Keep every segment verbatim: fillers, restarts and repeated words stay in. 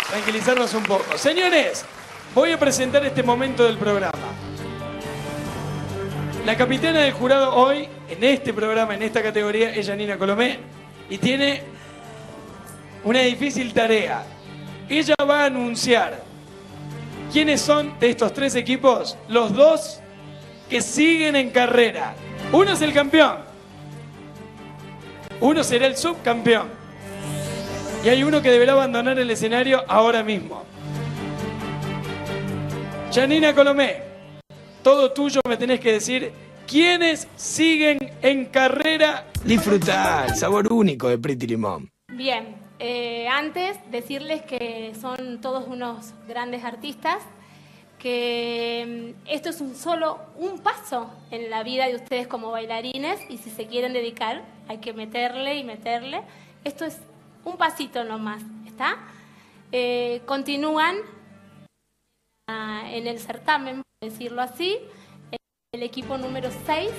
tranquilizarnos un poco. Señores, voy a presentar este momento del programa. La capitana del jurado hoy, en este programa, en esta categoría, es Janina Colomé y tiene una difícil tarea. Ella va a anunciar quiénes son de estos tres equipos los dos que siguen en carrera. Uno es el campeón, uno será el subcampeón y hay uno que deberá abandonar el escenario ahora mismo. Janina Colomé, todo tuyo, me tenés que decir quiénes siguen en carrera. Disfruta el sabor único de Pretty Limón. Bien, eh, antes decirles que son todos unos grandes artistas, que esto es un solo un paso en la vida de ustedes como bailarines y si se quieren dedicar hay que meterle y meterle. Esto es un pasito nomás, ¿está? Eh, continúan uh, en el certamen, por decirlo así, el equipo número seis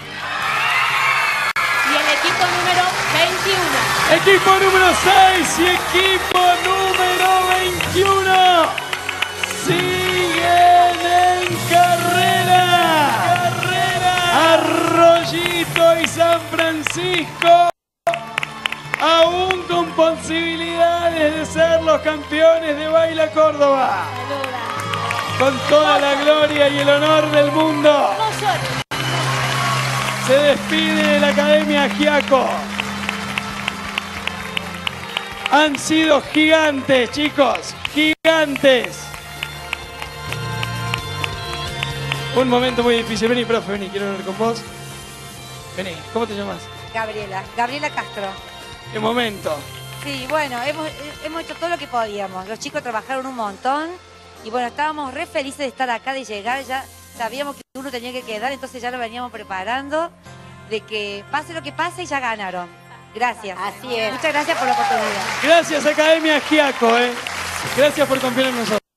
y el equipo número veintiuno. Equipo número seis y equipo número veintiuno siguen en carrera. Carrera. Arroyito y San Francisco, aún con posibilidades de ser los campeones de Baila Córdoba. Con toda la gloria y el honor del mundo. Se despide la Academia Giaco. Han sido gigantes, chicos, gigantes. Un momento muy difícil. Vení, profe, vení, quiero hablar con vos. Vení, ¿cómo te llamas? Gabriela, Gabriela Castro. ¿Qué momento? Sí, bueno, hemos, hemos hecho todo lo que podíamos. Los chicos trabajaron un montón y bueno, estábamos re felices de estar acá, de llegar. Ya sabíamos que uno tenía que quedar, entonces ya lo veníamos preparando de que pase lo que pase y ya ganaron. Gracias. Así es. Muchas gracias por la oportunidad. Gracias, Academia Giaco, ¿eh? Gracias por confiar en nosotros.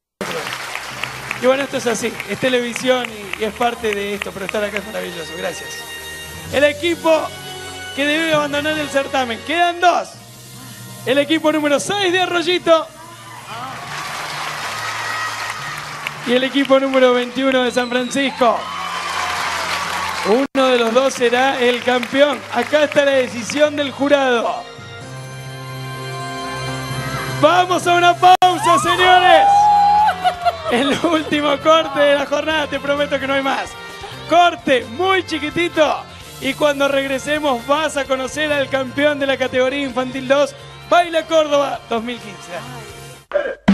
Y bueno, esto es así, es televisión y, y es parte de esto, pero estar acá es maravilloso. Gracias. El equipo que debe abandonar el certamen. Quedan dos. El equipo número seis de Arroyito y el equipo número veintiuno de San Francisco. Uno de los dos será el campeón. Acá está la decisión del jurado. Vamos a una pausa, señores. El último corte de la jornada, te prometo que no hay más. Corte muy chiquitito y cuando regresemos vas a conocer al campeón de la categoría infantil dos, Baila Córdoba dos mil quince.